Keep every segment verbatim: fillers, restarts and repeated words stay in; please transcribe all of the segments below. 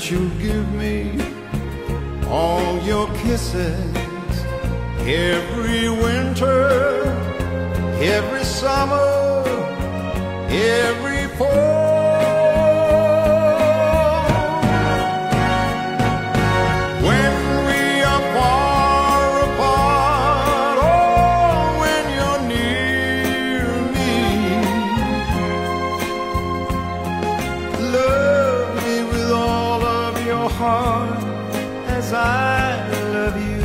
that you give me all your kisses every winter, every summer, every fall. When we are far apart, oh, when you're near me, love me with all of your heart as I love you.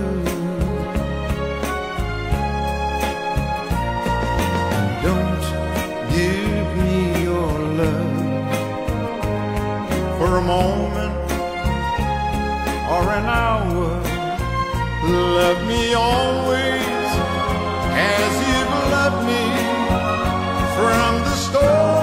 Don't give me your love for a moment or an hour. Love me always as you've loved me from the start.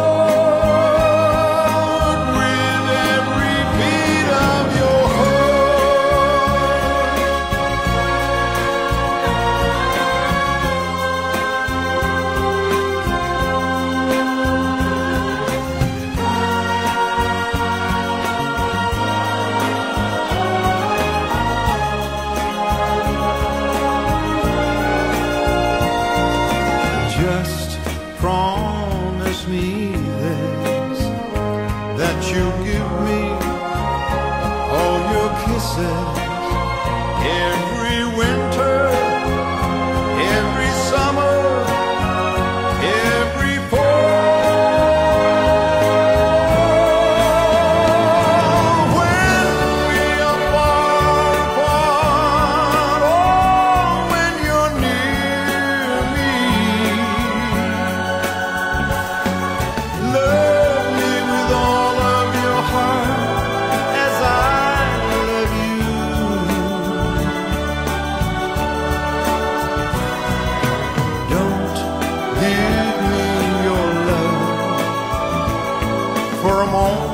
Just promise me this, that you give me all your kisses every winter, every summer, every fall. When we are far apart, oh, when you're near me, love me with all of your heart as I love you. Don't give me your love for a moment